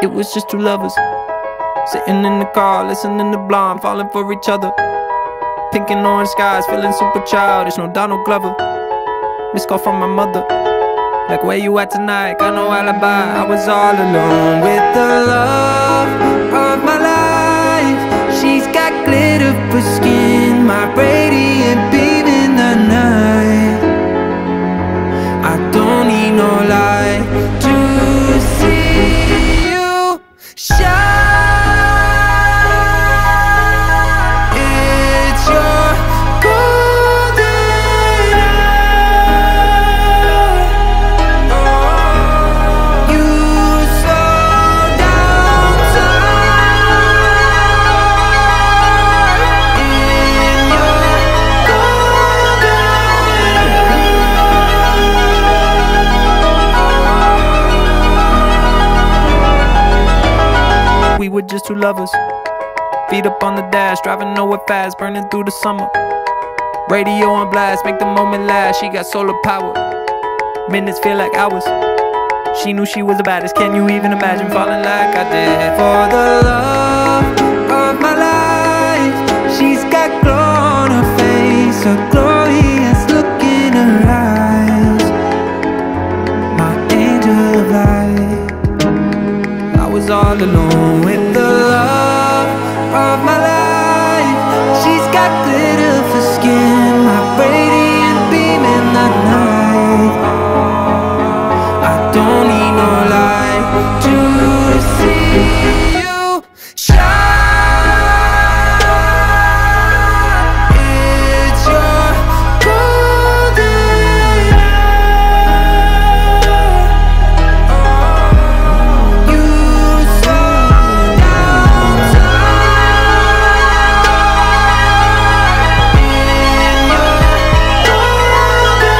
It was just two lovers sitting in the car, listening to Blonde, falling for each other. Pink and orange skies, feeling super childish, no Donald Glover. Missed call from my mother, like, where you at tonight? Got no alibi. I was all alone with the love of my life. She's got glitter for skin, my radiant beam in the night. I don't need no light to see you shine. We were just two lovers, feet up on the dash, driving nowhere fast, burning through the summer. Radio on blast, make the moment last. She got solar power, minutes feel like hours. She knew she was the baddest. Can you even imagine falling like I did? For the love of my life, she's got glow on her face, a glorious look in her eyes. My angel of light. I was all alone with the love of my life. She's got glitter for skin, my radiant beam in the night. I don't need no light to see you shine. It's your golden hour. You slow down time in your golden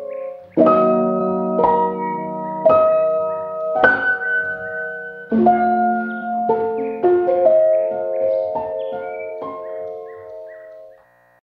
thank you.